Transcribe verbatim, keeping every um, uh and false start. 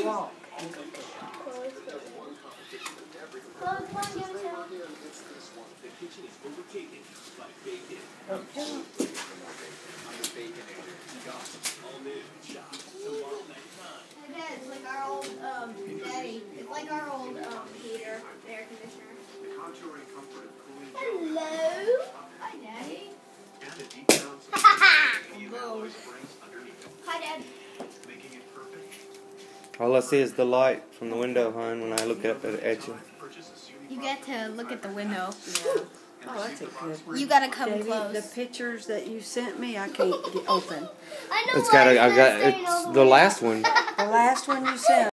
walk and go get it. It's like our old um, daddy. It's like our old um, heater, air conditioner. Hello. Hi, Daddy. Hi, Dad. All I see is the light from the window, hon, when I look up at, at you. You get to look at the window. Yeah. Oh, that's a good one. You gotta come Davey, close. the pictures that you sent me, I can't get open. I know It's got a, I got, it's the last one. The last one you sent.